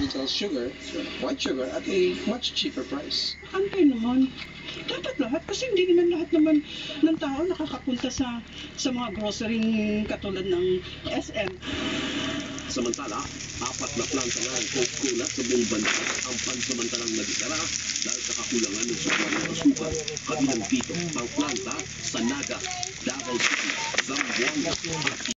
little sugar, white sugar, at a much cheaper price. Antay naman. Dapat lahat kasi hindi naman lahat naman ng tao nakakapunta sa mga grocery katulad ng SM. Samantala, 4 na planta nga ang Coca-Cola sa buong bansa ang pansamantalang nagdala dahil sa kakulangan ng supply ng asukal. Kabilang dito ang planta sa Naga, Davao City, Zamboanga at